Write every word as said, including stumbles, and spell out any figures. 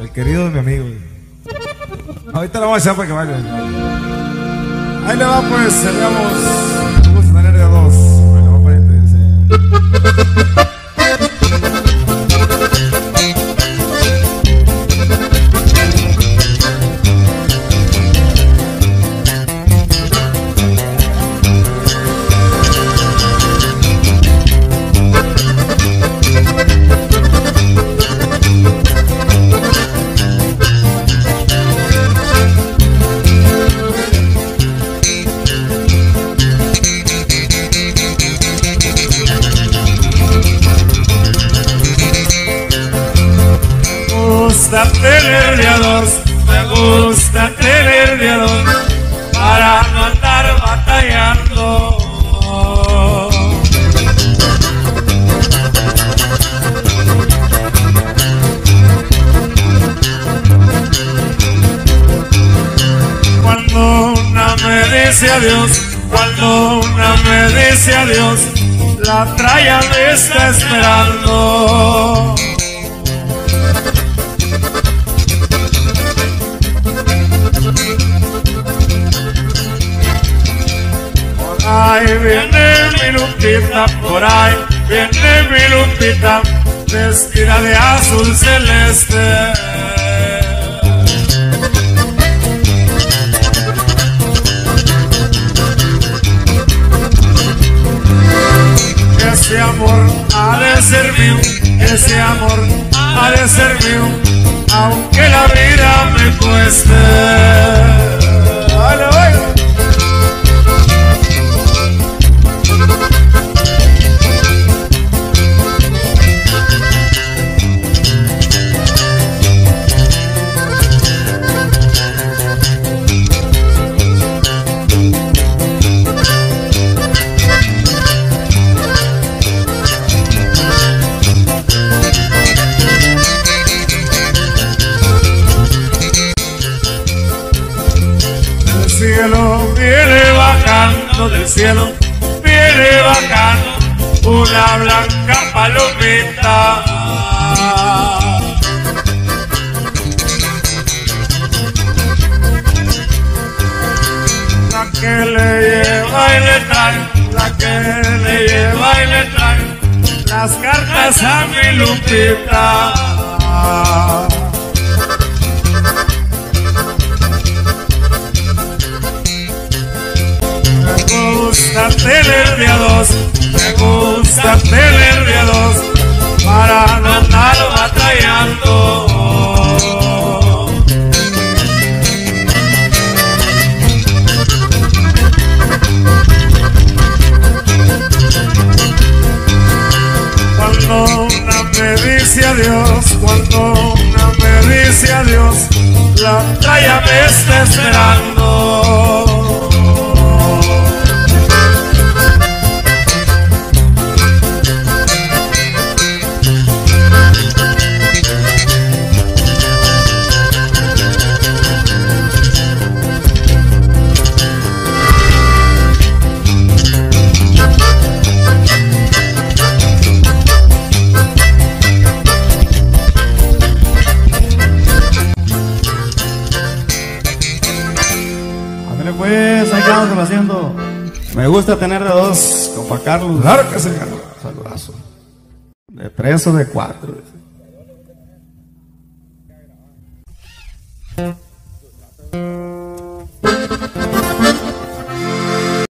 el querido de mi amigo. Ahorita lo vamos a echar para que vaya. Ahí le va pues, cerramos. Vamos a tener de dos. Bueno, vamos a poner, dice. Me gusta tener de a dos, me gusta tener de a dos, para no andar batallando. Cuando una me dice adiós, cuando una me dice adiós, la tralla me está esperando. Ahí viene mi Lupita, por ahí viene mi Lupita, vestida de azul celeste. Ese amor ha de ser mío, ese amor ha de ser mío, aunque la vida me cueste. ¡Vale, vale! Del cielo viene bajando, del cielo viene bajando una blanca palomita. La que le lleva y le trae, la que le lleva y le trae las cartas a mi Lupita. Me gusta tener de a dos, me gusta tener de a dos, para no andar batallando. Cuando una me dice adiós, cuando una me dice adiós, la playa me está esperando. Pues ahí quedamos haciendo. Me gusta tener de dos, compa Carlos. Claro que sí. Saludazo. De tres o de cuatro.